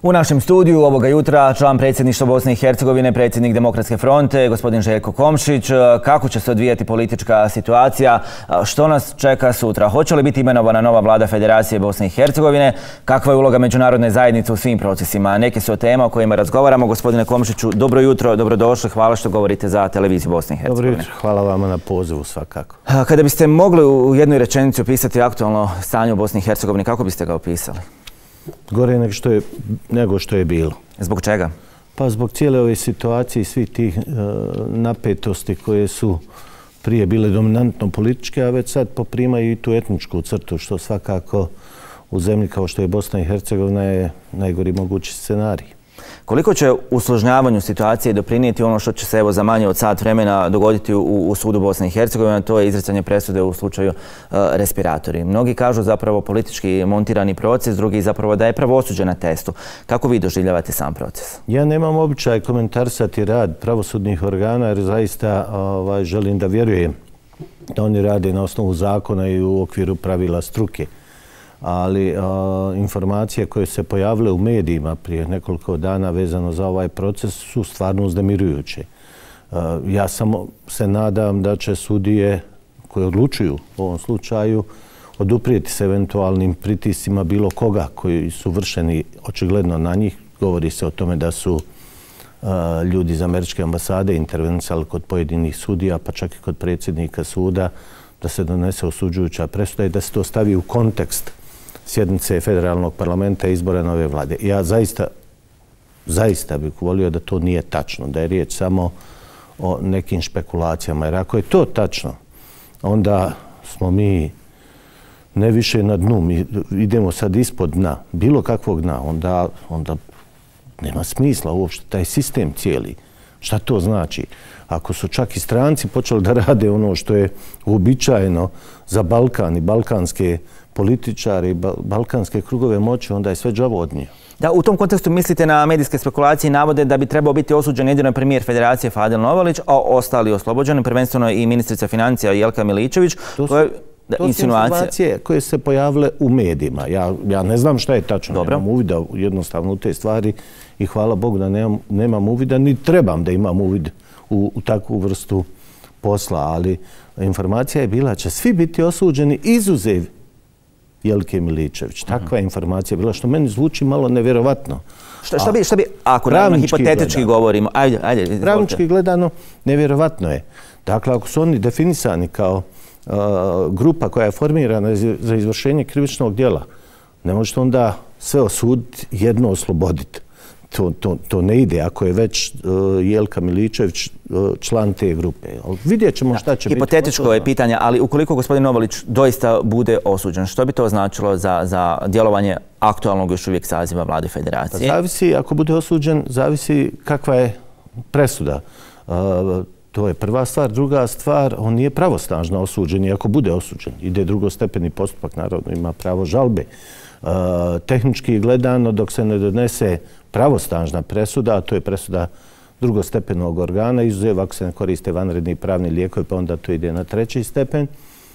U našem studiju ovoga jutra član predsjedništva Bosne i Hercegovine, predsjednik Demokratske fronte, gospodin Željko Komšić. Kako će se odvijati politička situacija? Što nas čeka sutra? Hoće li biti imenovana nova vlada Federacije Bosne i Hercegovine? Kakva je uloga međunarodne zajednice u svim procesima? Neke su tema o kojima razgovaramo. Gospodine Komšiću, dobro jutro, dobrodošli. Hvala što govorite za televiziju Bosne i Hercegovine. Dobro jutro, hvala vama na pozivu svakako. Kada biste mogli u jednoj rečenici opisati aktualno stanje u Bosni i Hercegovini, kako biste ga opisali? Gore nego što je bilo. Zbog čega? Pa zbog cijele ove situacije i svih tih napetosti koje su prije bile dominantno političke, a već sad poprimaju i tu etničku crtu, što svakako u zemlji kao što je Bosna i Hercegovina je najgori mogući scenarij. Koliko će usložnjavanju situacije doprinijeti ono što će se evo za manje od sat vremena dogoditi u sudu Bosne i Hercegovine, to je izricanje presude u slučaju respiratori. Mnogi kažu zapravo politički montirani proces, drugi zapravo da je pravosuđe na testu. Kako vi doživljavate sam proces? Ja nemam običaj komentarisati rad pravosudnih organa jer zaista želim da vjerujem da oni rade na osnovu zakona i u okviru pravila struke. Ali informacije koje se pojavile u medijima prije nekoliko dana vezano za ovaj proces su stvarno uznemirujuće. Ja samo se nadam da će sudije koje odlučuju u ovom slučaju oduprijeti se eventualnim pritiscima bilo koga koji su vršeni očigledno na njih. Govori se o tome da su ljudi iz američke ambasade intervenisali kod pojedinih sudija, pa čak i kod predsjednika suda, da se donese osuđujuća presuda i da se to stavi u kontekst sjednice Federalnog parlamenta i izbora nove vlade. Ja zaista bih volio da to nije tačno, da je riječ samo o nekim špekulacijama. Jer ako je to tačno, onda smo mi ne više na dnu, mi idemo sad ispod dna, bilo kakvog dna, onda nema smisla uopšte taj sistem cijeli. Šta to znači? Ako su čak i stranci počeli da rade ono što je uobičajeno za Balkan i balkanske političare i balkanske krugove moći, onda je sve džavo od nje. Da, u tom kontekstu mislite na medijske spekulacije i navode da bi trebao biti osuđen jedino premijer Federacije Fadil Novalić, a ostali oslobođeni, prvenstveno i ministrica financija Jelka Miličević. To su insinuacije koje se pojavile u medijima. Ja ne znam šta je tačno, nemam uvida jednostavno u te stvari i hvala Bogu da nemam uvida, ni trebam da imam uvid u takvu vrstu posla, ali informacija je bila će svi biti osuđeni izuzev Jelke Miličević. Takva informacija je bila, što meni zvuči malo nevjerovatno. Šta bi, ako hipotetički govorimo, ajde. Pravnički gledano, nevjerovatno je. Dakle, ako su oni definisani kao grupa koja je formirana za izvršenje krivičnog djela, ne možete onda sve osuditi, jedno osloboditi. To ne ide ako je već Jelka Miličević član te grupe. Vidjet ćemo šta će biti. Hipotetičko je pitanje, ali ukoliko gospodin Novalić doista bude osuđen, što bi to značilo za djelovanje aktualnog još uvijek saziva vlade Federacije? Zavisi, ako bude osuđen, zavisi kakva je presuda. To je prva stvar. Druga stvar, on nije pravosnažno osuđen i ako bude osuđen, ide drugostepeni postupak, naravno ima pravo žalbe. Tehnički gledano, dok se ne donese pravosnažna presuda, a to je presuda drugostepenog organa, izuzev ako se ne koriste vanredni pravni lijekovi, pa onda to ide na treći stepen,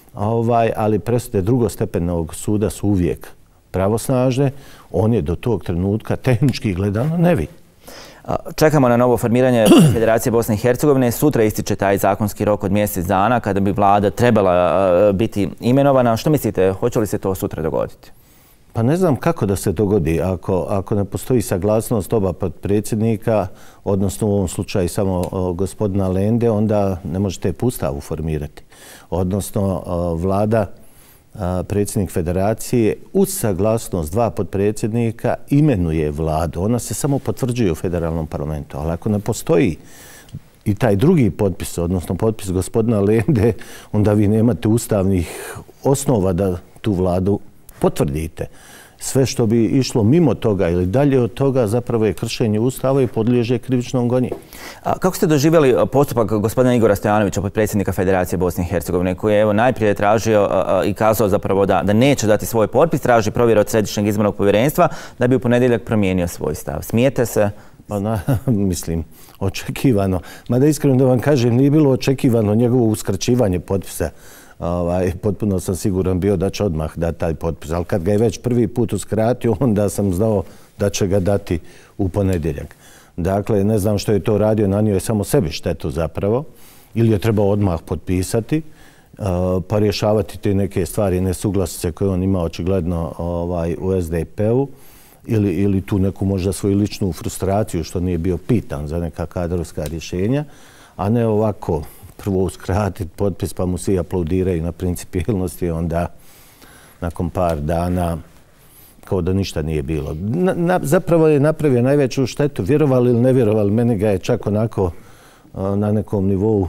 ali presude drugostepenog suda su uvijek pravosnažne, on je do tog trenutka tehnički gledano nevin. Čekamo na novo formiranje Federacije Bosne i Hercegovine. Sutra ističe taj zakonski rok od mjesec dana kada bi vlada trebala biti imenovana. Što mislite, hoće li se to sutra dogoditi? Pa ne znam kako da se dogodi ako ne postoji saglasnost oba potpredsjednika, odnosno u ovom slučaju samo gospodina Lende, onda ne možete Ustavu formirati. Odnosno vlada, predsjednik Federacije, uz saglasnost dva potpredsjednika imenuje vladu. Ona se samo potvrđuje u federalnom parlamentu. Ali ako ne postoji i taj drugi potpis, odnosno potpis gospodina Lende, onda vi nemate ustavnih osnova da tu vladu potvrdite. Sve što bi išlo mimo toga ili dalje od toga zapravo je kršenje Ustava i podliježe krivičnom gonjenju. Kako ste doživjeli postupak gospodina Igora Stojanovića, potpredsjednika Federacije Bosne i Hercegovine, koji je najprije tražio i kazao zapravo da neće dati svoj potpis, traži provjeru od Središnjeg izbornog povjerenstva da bi u ponedjeljak promijenio svoj stav? Smijete se? Pa mislim, očekivano. Mada iskreno da vam kažem, nije bilo očekivano njegovo uskraćivanje potpisa. Potpuno sam siguran bio da će odmah dati taj potpis. Ali kad ga je već prvi put uskratio, onda sam znao da će ga dati u ponedjeljak. Dakle, ne znam što je to radio, nanio je samo sebi štetu zapravo, ili je trebao odmah potpisati, pa rješavati te neke stvari, nesuglasice koje on ima očigledno u SDP-u, ili tu neku možda svoju ličnu frustraciju što nije bio pitan za neka kadrovska rješenja, a ne ovako prvo uskratiti potpis pa mu svi aplaudiraju na principijelnosti, onda nakon par dana kao da ništa nije bilo. Zapravo je napravio najveću štetu, vjerovali ili ne vjerovali, meni ga je čak onako na nekom nivou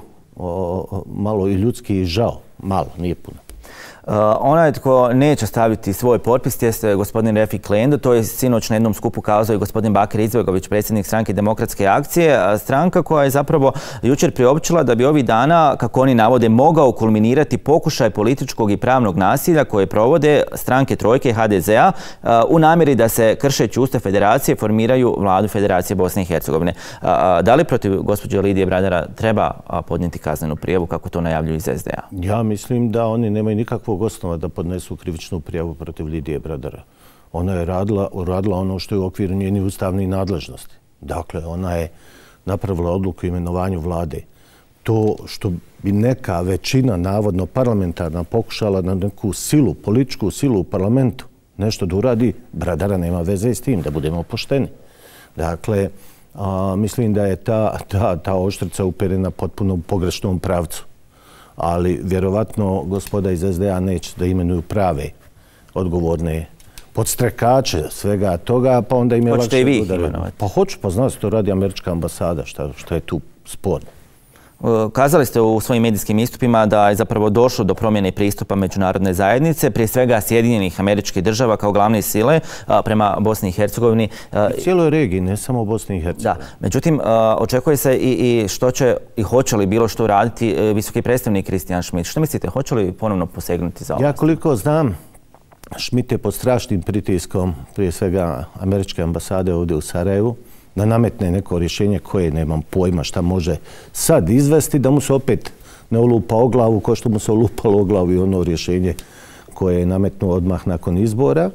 malo i ljudski i žao. Malo, nije puno. Onaj tko neće staviti svoj potpis jeste gospodin Refik Lendo. To je sinoć na jednom skupu kazao i gospodin Bakir Izetbegović, predsjednik stranke Demokratske akcije. Stranka koja je zapravo jučer priopćila da bi ovih dana, kako oni navode, mogao kulminirati pokušaj političkog i pravnog nasilja koje provode stranke Trojke i HDZ-a u namjeri da se, kršeći Ustav Federacije, formiraju vladu Federacije Bosne i Hercegovine. Da li protiv gospođe Lidije Bradara treba podnijeti kaznenu prijavu kako to najavljuju iz SDA? Ja mislim da oni nemaju nikakvog osnova da podnesu krivičnu prijavu protiv Lidije Bradara. Ona je radila ono što je u okviru njenih ustavnih nadležnosti. Dakle, ona je napravila odluku o imenovanju vlade. To što bi neka većina, navodno parlamentarna, pokušala na neku silu, političku silu u parlamentu nešto da uradi, Bradara nema veze s tim, da budemo pošteni. Dakle, mislim da je ta oštrica uperena potpuno u pogrešnom pravcu. Ali vjerovatno gospoda iz SDA neće da imenuju prave, odgovorne podstrekače svega toga, pa onda im je lakše... Hoćete i vi ih imenovati? Pa hoću, pa znam se to radi američka ambasada, što je tu sporno. Kazali ste u svojim medijskim istupima da je zapravo došlo do promjene pristupa međunarodne zajednice, prije svega Sjedinjenih Američkih Država kao glavne sile prema Bosni i Hercegovini. I cijeloj regiji, ne samo Bosni i Hercegovini. Da, međutim, očekuje se i što će i hoće li bilo što raditi visoki predstavnik Christian Schmidt. Što mislite, hoće li ponovno posegnuti za ovo? Ja koliko znam, Schmidt je pod strašnim pritiskom, prije svega američke ambasade ovdje u Sarajevu, da nametne neko rješenje koje nemam pojma šta može sad izvesti, da mu se opet ne olupa o glavu kao što mu se olupalo o glavu i ono rješenje koje je nametnuo odmah nakon izbora.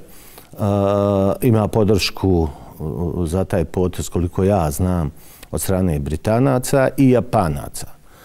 Ima podršku za taj potez, koliko ja znam, od strane Britanaca i Japanaca.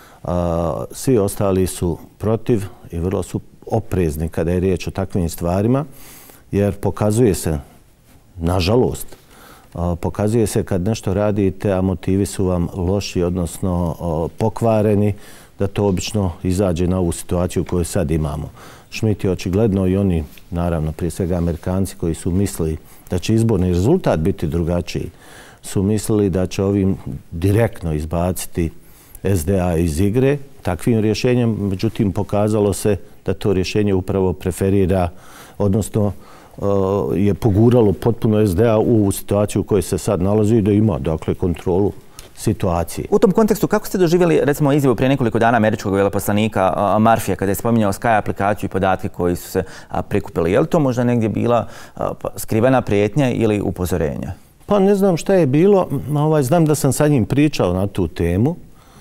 Svi ostali su protiv i vrlo su oprezni kada je riječ o takvim stvarima, jer pokazuje se, nažalost, pokazuje se kad nešto radite, a motivi su vam loši, odnosno pokvareni, da to obično izađe na ovu situaciju koju sad imamo. Schmidt je očigledno i oni, naravno, prije svega Amerikanci koji su mislili da će izborni rezultat biti drugačiji, su mislili da će ovim direktno izbaciti SDA iz igre takvim rješenjem. Međutim, pokazalo se da to rješenje upravo preferira, odnosno je poguralo potpuno SDA u situaciju u kojoj se sad nalazi i da ima, dakle, kontrolu situacije. U tom kontekstu, kako ste doživjeli, recimo, izjavu prije nekoliko dana američkog veleposlanika Murphyja kada je spominjao Sky aplikaciju i podatke koji su se prikupili? Je li to možda negdje bila skrivena prijetnja ili upozorenja? Pa ne znam šta je bilo. Znam da sam sa njim pričao na tu temu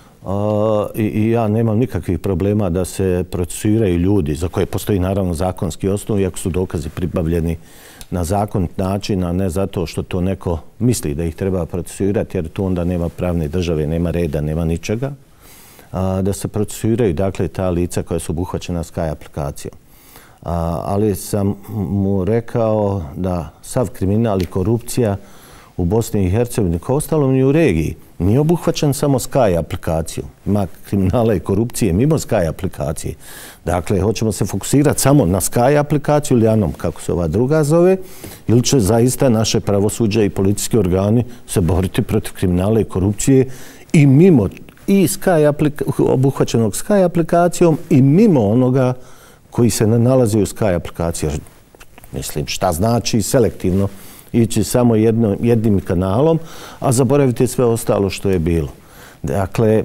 i ja nemam nikakvih problema da se procesuiraju ljudi za koje postoji naravno zakonski osnov, iako su dokazi pribavljeni na zakonit način, a ne zato što to neko misli da ih treba procesuirati, jer tu onda nema pravne države, nema reda, nema ničega. Da se procesuiraju, dakle, ta lica koja su obuhvaćena Sky aplikacijom. Ali sam mu rekao da sav kriminal i korupcija u Bosni i Hercegovini, kao ostalom i u regiji, nije obuhvaćen samo Sky aplikacijom. Ima kriminala i korupcije mimo Sky aplikacije. Dakle, hoćemo se fokusirati samo na Sky aplikaciju ili Anom, kako se ova druga zove, ili će zaista naše pravosuđe i policijski organi se boriti protiv kriminala i korupcije i mimo i obuhvaćenog Sky aplikacijom i mimo onoga koji se ne nalazi u Sky aplikaciji. Mislim, šta znači selektivno ići samo jednim kanalom, a zaboraviti sve ostalo što je bilo. Dakle,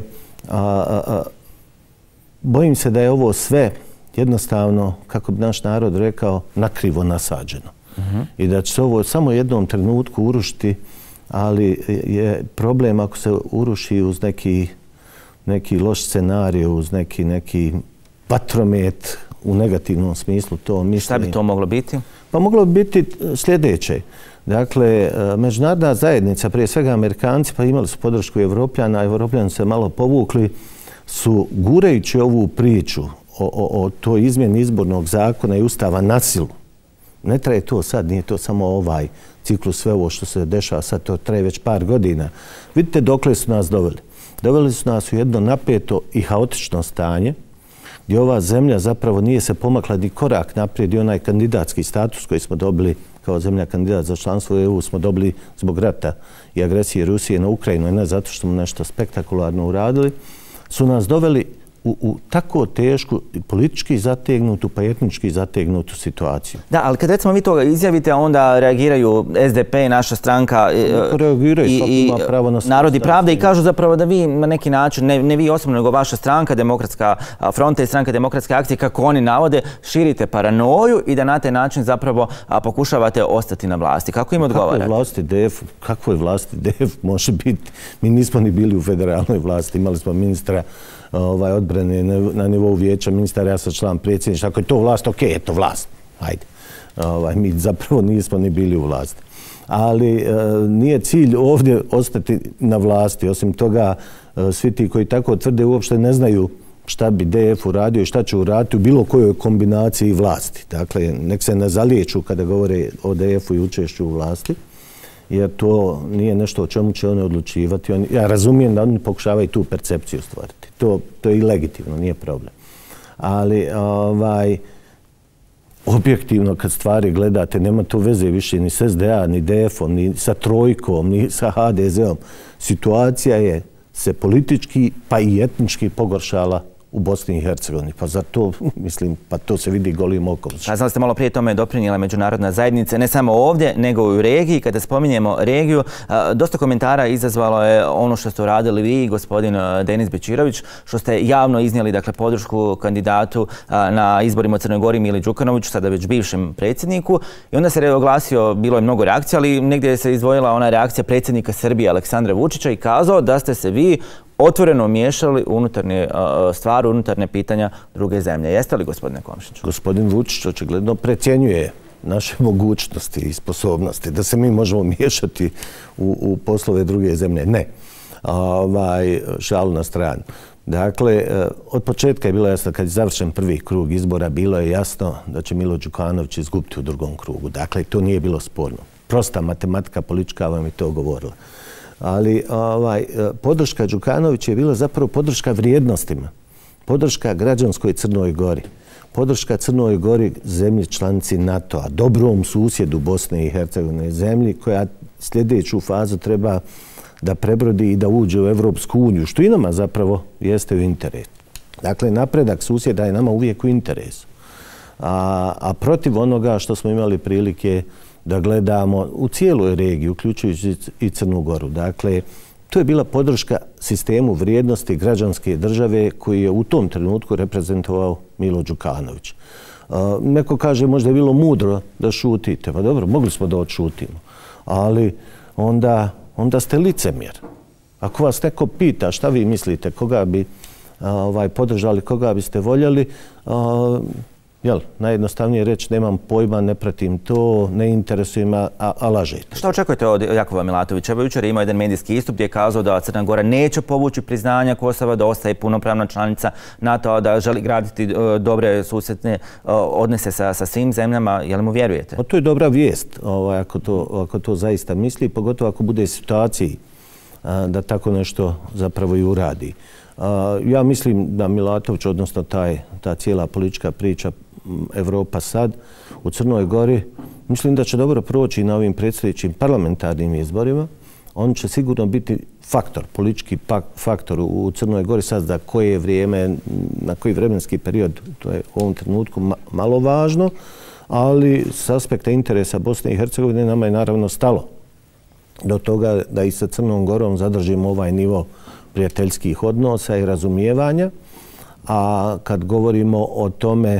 bojim se da je ovo sve jednostavno, kako bi naš narod rekao, nakrivo nasađeno. I da će se ovo samo jednom trenutku urušiti, ali je problem ako se uruši uz neki loš scenarij, uz neki vatromet u negativnom smislu. Šta bi to moglo biti? Pa moglo bi biti sljedeće. Dakle, međunarodna zajednica, prije svega Amerikanci, pa imali su podršku Evropljana, a Evropljani se malo povukli, su gurajući ovu priču o toj izmjeni izbornog zakona i ustava na silu. Ne traje to sad, nije to samo ovaj ciklus, sve ovo što se dešava sad, to traje već par godina. Vidite dokle su nas doveli. Doveli su nas u jedno napeto i haotično stanje, gdje ova zemlja zapravo nije se pomakla ni korak naprijed i onaj kandidatski status koji smo dobili kao zemlja kandidat za članstvo u EU smo dobili zbog rata i agresije Rusije na Ukrajinu, ne zato što smo nešto spektakularno uradili, su nas doveli u tako tešku politički zategnutu pa etnički zategnutu situaciju. Da, ali kad recimo vi to izjavite, onda reagiraju SDP i naša stranka i Narod i Pravda i kažu zapravo da vi na neki način, ne vi osobno, nego vaša stranka, Demokratska fronta i stranka Demokratske akcije, kako oni navode, širite paranoju i da na taj način zapravo pokušavate ostati na vlasti. Kako im odgovarate? Kako je vlasti DF može biti? Mi nismo ni bili u federalnoj vlasti, imali smo ministra odbrane na nivou vijeća ministara, ja sam član predsjedništva. Ako je to vlast, ok, je to vlast. Hajde. Mi zapravo nismo ni bili u vlasti. Ali nije cilj ovdje ostati na vlasti. Osim toga, svi ti koji tako tvrde uopšte ne znaju šta bi DF uradio i šta će uraditi u bilo kojoj kombinaciji vlasti. Dakle, nek se ne zaliječu kada govore o DF-u i učešću u vlasti, jer to nije nešto o čemu će oni odlučivati. Ja razumijem da oni pokušavaju tu percepciju stvoriti. To je i legitimno, nije problem. Ali objektivno kad stvari gledate, nema to veze više ni s SDA, ni DF-om, ni sa Trojkom, ni sa HDZ-om. Situacija je se politički pa i etnički pogoršala u Bosni i Hercegovini. Pa za to, mislim, pa to se vidi golim okom. Znam ste malo prije tome doprinijela međunarodna zajednica, ne samo ovdje, nego i u regiji. Kada spominjemo regiju, dosta komentara izazvalo je ono što ste uradili vi i gospodin Denis Bećirović, što ste javno iznijeli, dakle, podršku kandidatu na izborima u Crnoj Gori Mili Đukanoviću, sada već bivšem predsjedniku. I onda se oglasio, bilo je mnogo reakcija, ali negdje se izdvojila ona reakcija predsjednika Srbije Aleksandra Vučića i kazao da ste se vi otvoreno miješali unutarnje stvari, unutarnje pitanja druge zemlje. Jeste li, gospodine Komšiću? Gospodin Vučić očigledno precjenjuje naše mogućnosti i sposobnosti da se mi možemo miješati u poslove druge zemlje. Ne. Šalu na stranu. Dakle, od početka je bilo jasno, kad je završen prvi krug izbora, bilo je jasno da će Milo Đukanović izgubiti u drugom krugu. Dakle, to nije bilo sporno. Prosta matematika politička vam je to govorila. Ali podrška Đukanovića je bila zapravo podrška vrijednostima, podrška građanskoj Crnoj Gori, podrška Crnoj Gori, zemlji članici NATO-a, dobrom susjedu Bosne i Hercegovine, zemlji koja sljedeću fazu treba da prebrodi i da uđe u Evropsku uniju, što i nama zapravo jeste u interesu. Dakle, napredak susjeda je nama uvijek u interesu. A protiv onoga što smo imali prilike da gledamo u cijeloj regiji, uključujući i Crnu Goru. Dakle, to je bila podrška sistemu vrijednosti građanske države koji je u tom trenutku reprezentovao Milo Đukanović. Neko kaže možda je bilo mudro da šutite. Pa dobro, mogli smo da odšutimo. Ali onda ste licemjer. Ako vas neko pita šta vi mislite, koga bi podržali, koga biste voljeli, najjednostavnije reći nemam pojma, ne pratim to, ne interesuje me, a lažete. Šta očekujete od Jakova Milatovića? Evo jučer je imao jedan medijski istup gdje je kazao da Crna Gora neće povući priznanja Kosova, da ostaje punopravna članica NATO-a, da želi graditi dobre susjedne odnose sa svim zemljama. Je li mu vjerujete? To je dobra vijest ako to zaista misli, pogotovo ako bude u situaciji da tako nešto zapravo i uradi. Ja mislim da Milatović, odnosno ta cijela politička priča Evropa sad u Crnoj Gori, mislim da će dobro proći na ovim predstojećim parlamentarnim izborima. On će sigurno biti faktor, politički faktor u Crnoj Gori sad za koje vrijeme, na koji vremenski period, to je u ovom trenutku malo važno, ali s aspekta interesa Bosne i Hercegovine nama je naravno stalo do toga da i sa Crnom Gorom zadržimo ovaj nivo prijateljskih odnosa i razumijevanja. A kad govorimo o tome,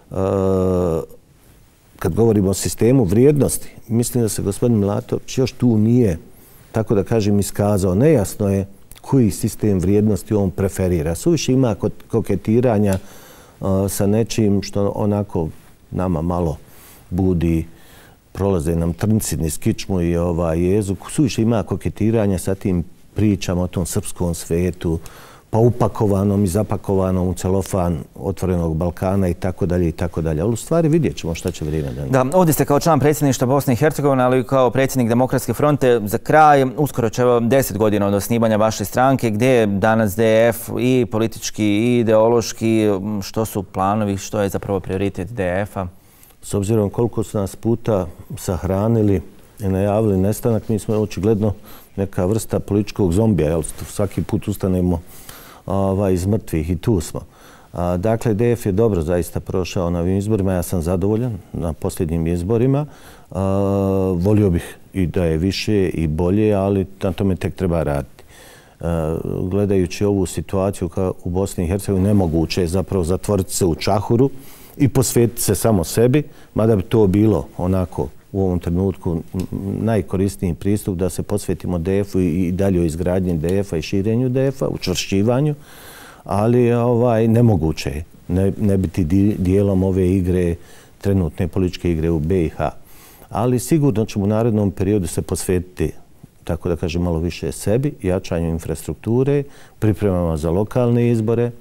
kad govorimo o sistemu vrijednosti, mislim da se gospodin Milatović još tu nije, tako da kažem, iskazao. Nejasno je koji sistem vrijednosti on preferira. Suviše ima koketiranja sa nečim što onako nama malo budi prolaze nam trnci niz kičmu i jezu. Suviše ima koketiranja sa tim pričama o tom srpskom svetu, pa upakovanom i zapakovanom u celofan otvorenog Balkana i tako dalje i tako dalje. Ali u stvari vidjet ćemo šta će vrijeme da. Da, ovdje ste kao član predsjedništva Bosne i Hercegovine, ali i kao predsjednik Demokratske fronte. Za kraj, uskoro će 10 godina od osnivanja vaše stranke. Gdje je danas DF i politički i ideološki? Što su planovi? Što je zapravo prioritet DF-a? S obzirom koliko su nas puta sahranili i najavili nestanak, mi smo očigledno neka vrsta političkog zombija. Svaki put ustanemo iz mrtvih i tu smo. Dakle, DF je dobro zaista prošao na ovim izborima. Ja sam zadovoljan na posljednjim izborima. Volio bih i da je više i bolje, ali na tome tek treba raditi. Gledajući ovu situaciju u Bosni i Hercegovini, nemoguće je zapravo zatvoriti se u čahuru i posvetiti se samo sebi, mada bi to bilo onako u ovom trenutku najkorisniji pristup da se posvetimo DF-u i dalje o izgradnji DF-a i širenju DF-a, učvršćivanju, ali nemoguće je ne biti dijelom ove igre, trenutne političke igre u BiH. Ali sigurno ćemo u narednom periodu se posvetiti, tako da kažem, malo više sebi, jačanju infrastrukture, pripremama za lokalne izbore,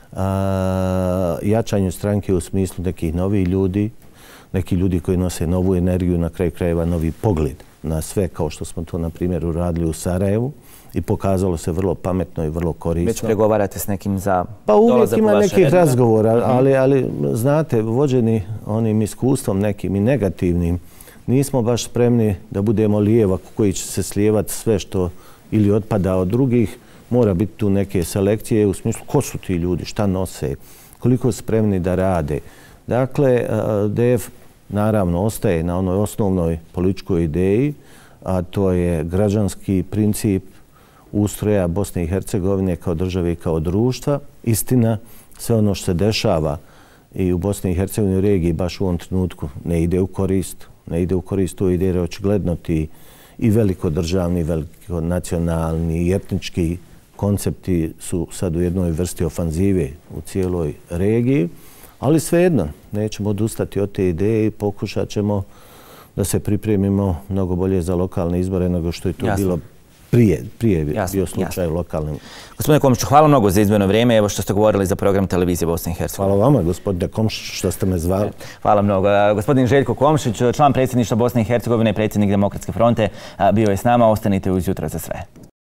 jačanju stranke u smislu nekih novih ljudi, neki ljudi koji nose novu energiju, na kraju krajeva novi pogled na sve, kao što smo to, na primjer, uradili u Sarajevu i pokazalo se vrlo pametno i vrlo korisno. Već pregovarate s nekim za pa uvijek ima nekih razgovora, ali znate, vođeni onim iskustvom nekim i negativnim, nismo baš spremni da budemo lijevak koji će se slijevati sve što ili otpada od drugih. Mora biti tu neke selekcije u smislu ko su ti ljudi, šta nose, koliko su spremni da rade. Dakle, DF naravno ostaje na onoj osnovnoj političkoj ideji, a to je građanski princip ustroja Bosne i Hercegovine kao države i kao društva. Istina, sve ono što se dešava i u Bosni i Hercegovini u regiji baš u ovom trenutku ne ide u korist. Ne ide u korist tu ide jer očigledno ti i velikodržavni, velikonacionalni i etnički koncepti su sad u jednoj vrsti ofanzive u cijeloj regiji. Ali svejedno, nećemo odustati od te ideje i pokušat ćemo da se pripremimo mnogo bolje za lokalne izbore nego što je to bilo prije bio slučaj u lokalnim. Gospodine Komšiću, hvala mnogo za izborno vrijeme. Evo što ste govorili za program televizije Bosne i Hercegovine. Hvala vama, gospodine Komšić, što ste me zvali. Hvala mnogo. Gospodin Željko Komšić, član predsjedništva Bosne i Hercegovine i predsjednik Demokratske fronte, bio je s nama. Ostanite uz Jutro za sve.